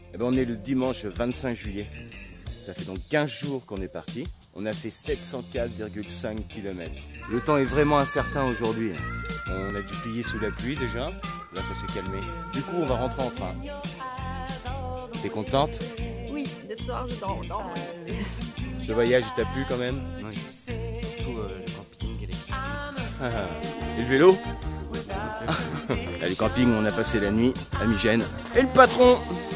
Eh ben, on est le dimanche 25 juillet. Ça fait donc 15 jours qu'on est parti. On a fait 704,5 km. Le temps est vraiment incertain aujourd'hui. On a dû plier sous la pluie déjà. Là, ça s'est calmé. Du coup, on va rentrer en train. T'es contente? Oui, de ce soir, je dors. Ce voyage, il t'a plu quand même? Oui. Surtout le camping et les piscines. Et le vélo? Là, le camping, on a passé la nuit à Migène. Et le patron?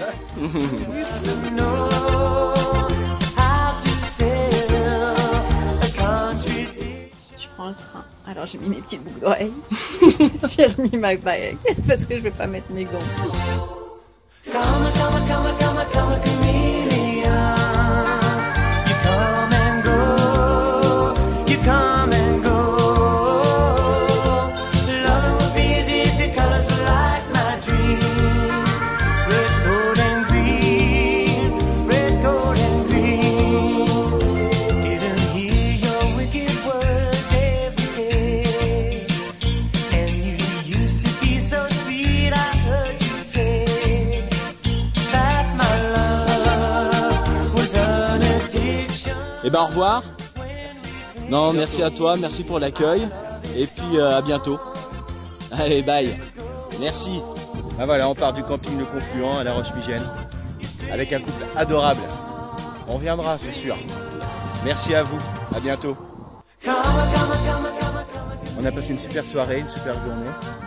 Je prends le train. Alors j'ai mis mes petites boucles d'oreilles. J'ai remis ma bague parce que je vais pas mettre mes gants. Et ben au revoir. Non, merci à toi, merci pour l'accueil. Et puis à bientôt. Allez, bye. Merci. Ben voilà, on part du camping Le Confluent à La Roche-Migène. Avec un couple adorable. On reviendra, c'est sûr. Merci à vous. À bientôt. On a passé une super soirée, une super journée.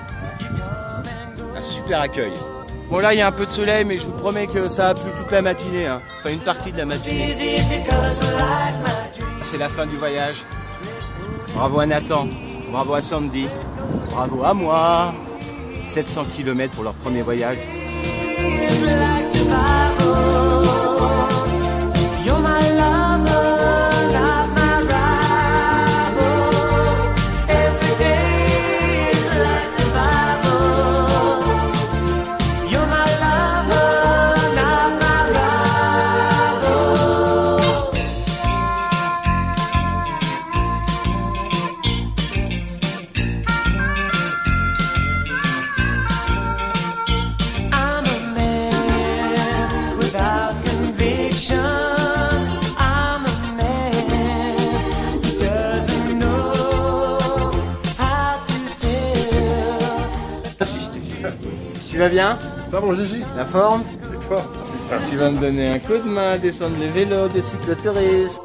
Un super accueil. Bon là il y a un peu de soleil mais je vous promets que ça a plu toute la matinée, hein. Enfin une partie de la matinée. C'est la fin du voyage. Bravo à Nathan, bravo à Sandy, bravo à moi. 700 km pour leur premier voyage. Tu vas bien? Ça mon Gigi? La forme? Et toi? Tu vas me donner un coup de main, descendre les vélos des cyclotouristes.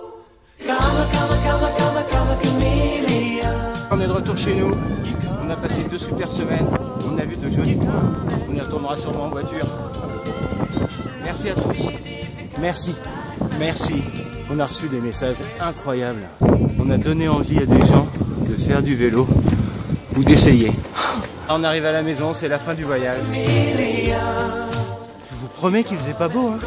On est de retour chez nous. On a passé 2 super semaines. On a vu de jolis coins. On y retournera sûrement en voiture. Merci à tous. Merci. Merci. On a reçu des messages incroyables. On a donné envie à des gens de faire du vélo ou d'essayer. On arrive à la maison, c'est la fin du voyage. Je vous promets qu'il faisait pas beau, hein.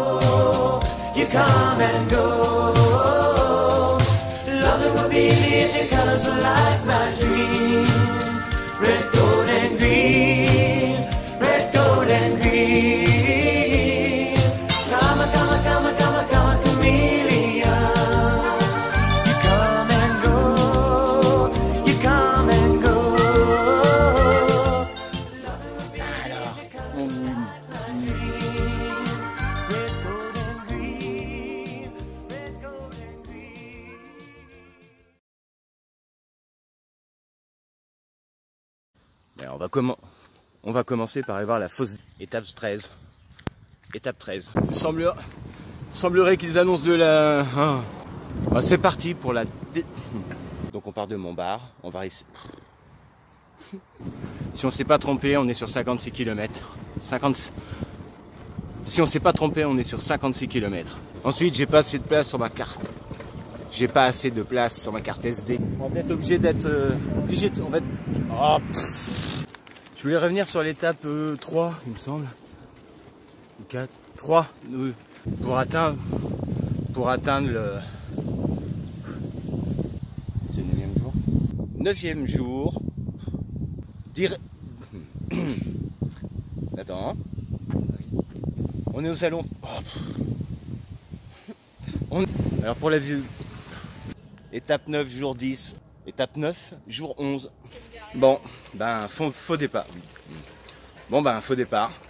On va commencer par aller voir la fosse. Étape 13. Étape 13. Il semblerait qu'ils annoncent de la... Ah, c'est parti pour la... Donc on part de Montbard. On va ici. Si on s'est pas trompé, on est sur 56 km. 50... Si on s'est pas trompé, on est sur 56 km. Ensuite, j'ai pas assez de place sur ma carte. J'ai pas assez de place sur ma carte SD. On va être obligé d'être... On va être... Oh, je voulais revenir sur l'étape 3, il me semble. 4, 3, pour atteindre le... C'est le 9e jour. 9e jour. Attends. On est au salon. Alors pour la vue... Étape 9, jour 10. Étape 9, jour 11. Bon, ben faux départ. Bon ben faux départ.